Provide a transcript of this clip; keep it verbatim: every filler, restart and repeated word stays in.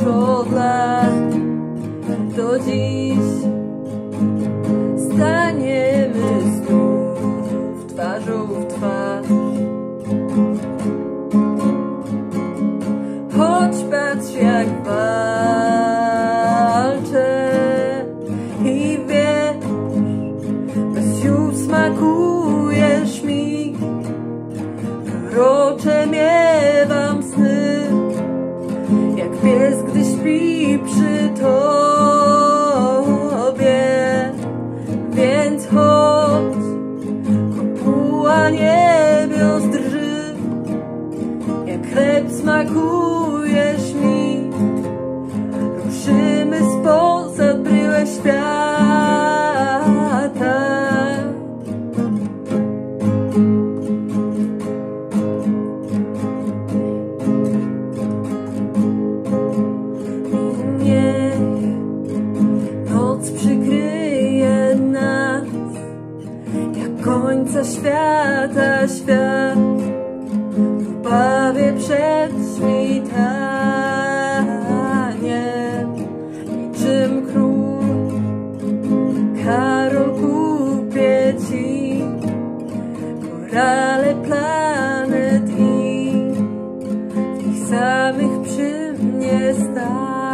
od lat do dziś staniemy znów twarzą w twarz. Choć patrz jak walczę i wiesz, bez sił smakujesz mi, prorocze miewam sny, jak pies, gdy śpi przy tobie. Więc chodź, kopuła niebios drży, jak chleb smakujesz mi, ruszymy spoza bryłę świata. Noc przykryje nas, jak końca świata świat, w obawie przed świtaniem. Niczym król Karol kupię ci korale planet i w tych samych przy mnie stań.